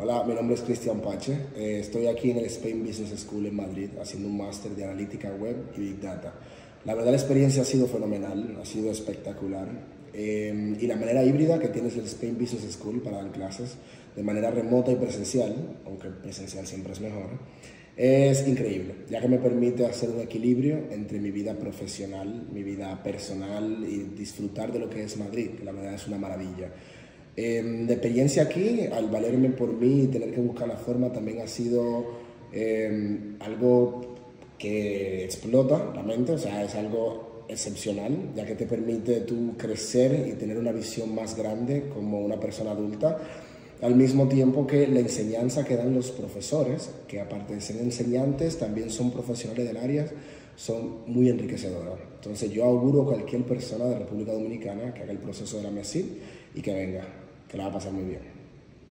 Hola, mi nombre es Cristian Pache. Estoy aquí en el Spain Business School en Madrid haciendo un máster de analítica web y Big Data. La verdad la experiencia ha sido fenomenal, ha sido espectacular. Y la manera híbrida que tienes el Spain Business School para dar clases de manera remota y presencial, aunque presencial siempre es mejor, es increíble, ya que me permite hacer un equilibrio entre mi vida profesional, mi vida personal y disfrutar de lo que es Madrid, que la verdad es una maravilla. De experiencia aquí, al valerme por mí y tener que buscar la forma, también ha sido algo que explota la mente, o sea, es algo excepcional, ya que te permite tú crecer y tener una visión más grande como una persona adulta, al mismo tiempo que la enseñanza que dan los profesores, que aparte de ser enseñantes, también son profesionales del área, son muy enriquecedoras. Entonces yo auguro a cualquier persona de República Dominicana que haga el proceso de la MESID y que venga, que la va a pasar muy bien.